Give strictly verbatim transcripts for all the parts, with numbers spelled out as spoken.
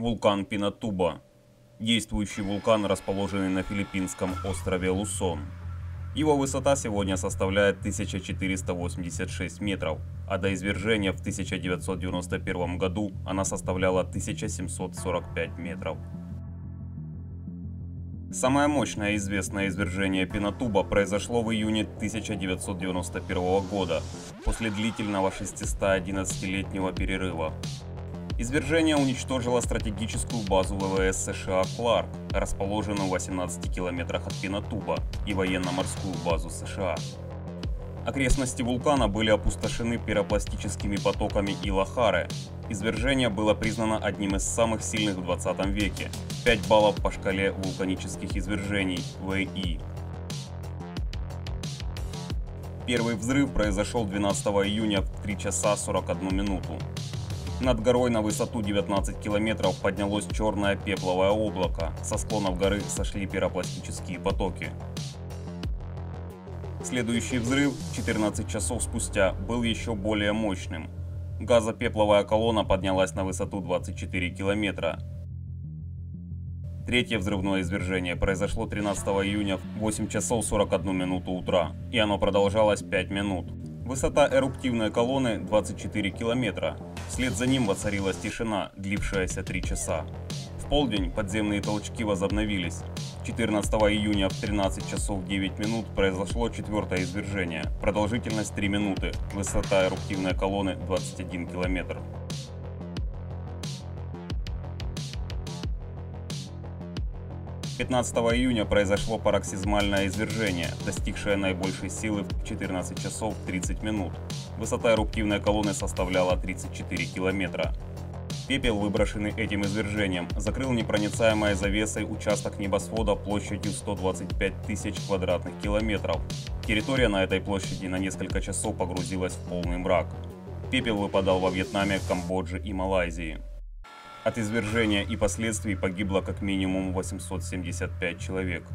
Вулкан Пинатуба. Действующий вулкан, расположенный на филиппинском острове Лусон. Его высота сегодня составляет тысяча четыреста восемьдесят шесть метров, а до извержения в тысяча девятьсот девяносто первом году она составляла тысяча семьсот сорок пять метров. Самое мощное известное извержение Пинатуба произошло в июне тысяча девятьсот девяносто первого года, после длительного шестисотодиннадцатилетнего перерыва. Извержение уничтожило стратегическую базу ВВС США Кларк, расположенную в восемнадцати километрах от Пинатуба, и военно-морскую базу США. Окрестности вулкана были опустошены пиропластическими потоками Ила-Харе. Извержение было признано одним из самых сильных в двадцатом веке. пять баллов по шкале вулканических извержений вэ и. Первый взрыв произошел двенадцатого июня в три часа сорок одну минуту. Над горой на высоту девятнадцать километров поднялось черное пепловое облако, со склонов горы сошли пиропластические потоки. Следующий взрыв, четырнадцать часов спустя, был еще более мощным. Газопепловая колонна поднялась на высоту двадцать четыре километра. Третье взрывное извержение произошло тринадцатого июня в восемь часов сорок одну минуту утра, и оно продолжалось пять минут. Высота эрупктивной колонны двадцать четыре километра. Вслед за ним воцарилась тишина, длившаяся три часа. В полдень подземные толчки возобновились. четырнадцатого июня в тринадцать часов девять минут произошло четвертое извержение. Продолжительность три минуты. Высота эрупктивной колонны двадцать один километр. пятнадцатого июня произошло пароксизмальное извержение, достигшее наибольшей силы в четырнадцать часов тридцать минут. Высота эрупктивной колонны составляла тридцать четыре километра. Пепел, выброшенный этим извержением, закрыл непроницаемой завесой участок небосвода площадью сто двадцать пять тысяч квадратных километров. Территория на этой площади на несколько часов погрузилась в полный мрак. Пепел выпадал во Вьетнаме, Камбодже и Малайзии. От извержения и последствий погибло как минимум восемьсот семьдесят пять человек.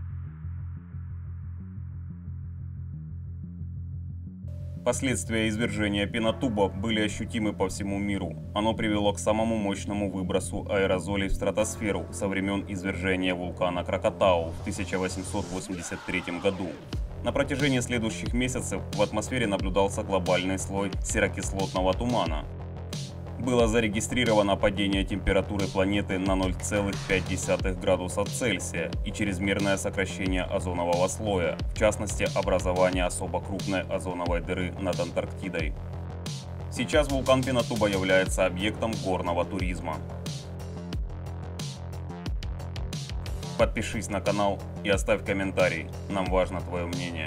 Последствия извержения Пинатуба были ощутимы по всему миру. Оно привело к самому мощному выбросу аэрозолей в стратосферу со времен извержения вулкана Кракатау в тысяча восемьсот восемьдесят третьем году. На протяжении следующих месяцев в атмосфере наблюдался глобальный слой серокислотного тумана. Было зарегистрировано падение температуры планеты на ноль целых пять десятых градуса Цельсия и чрезмерное сокращение озонового слоя, в частности образование особо крупной озоновой дыры над Антарктидой. Сейчас вулкан Пинатуба является объектом горного туризма. Подпишись на канал и оставь комментарий, нам важно твое мнение.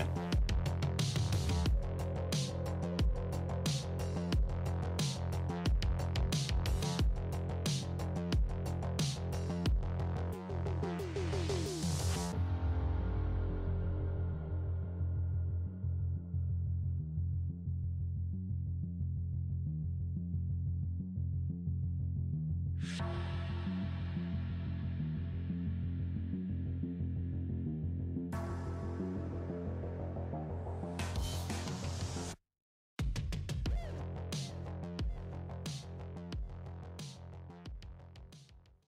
You